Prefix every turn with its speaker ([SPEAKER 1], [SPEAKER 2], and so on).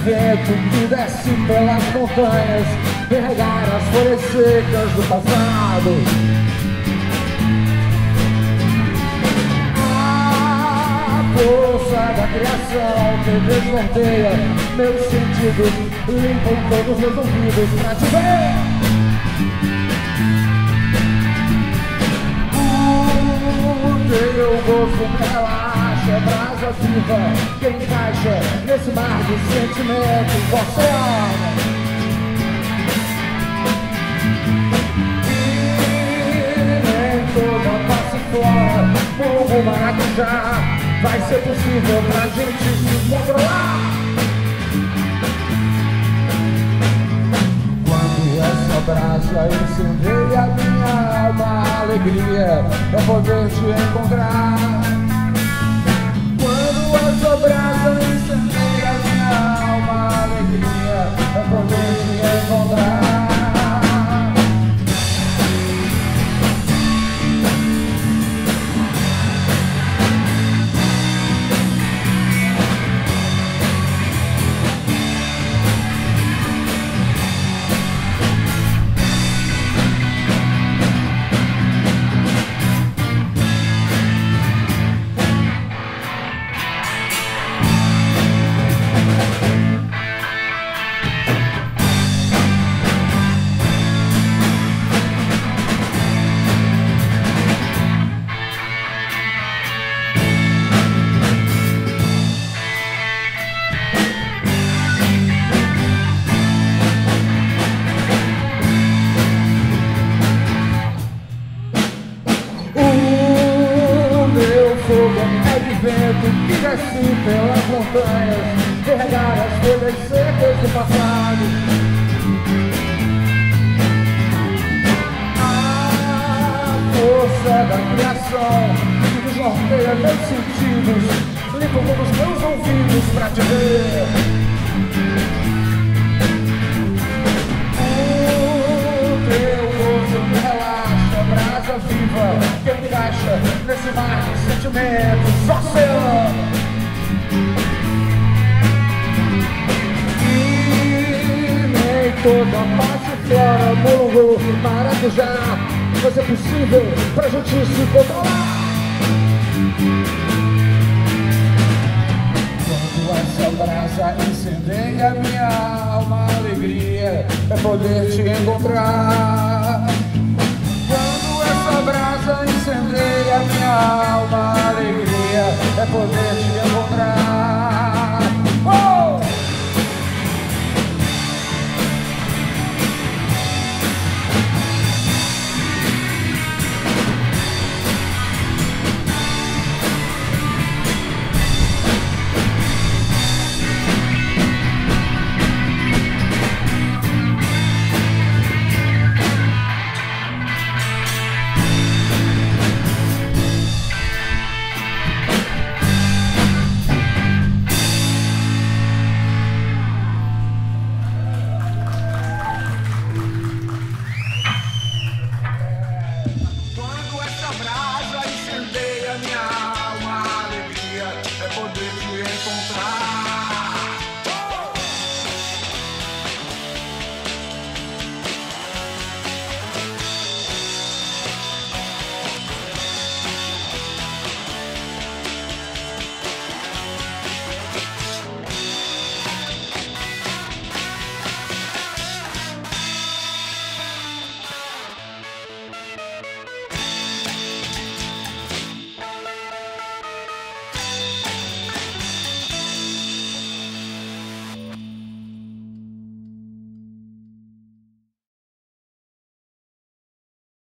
[SPEAKER 1] vento que desce pelas montanhas, vem regar as folhas secas do passado. A força da criação que desnorteia meus sentidos, limpam todos meus ouvidos pra te ver. Teu gosto relaxa, brasa viva que encaixa nesse mar de sentimentos. Você ama e nem toda passiflora, fogo maracujá, vai ser possível pra gente se controlar. Quando essa brasa incendeia a minha alma, a alegria é poder te encontrar. Quando essa brasa incendeia a minha alma, a alegria é poder te encontrar. Que desce pelas montanhas, vem regar as folhas secas do passado. A força da criação que desnorteia meus sentidos, limpa todos os meus ouvidos pra te ver. O teu gosto me relaxa, brasa viva que encaixa nesse mar de sentimentos, oceano. E nem toda passiflora, morro, maracujá, vai ser possível pra gente se controlar. Quando essa brasa incendeia minha alma, a alegria é poder te encontrar. Quando essa brasa incendeia minha alma, a alegria é poder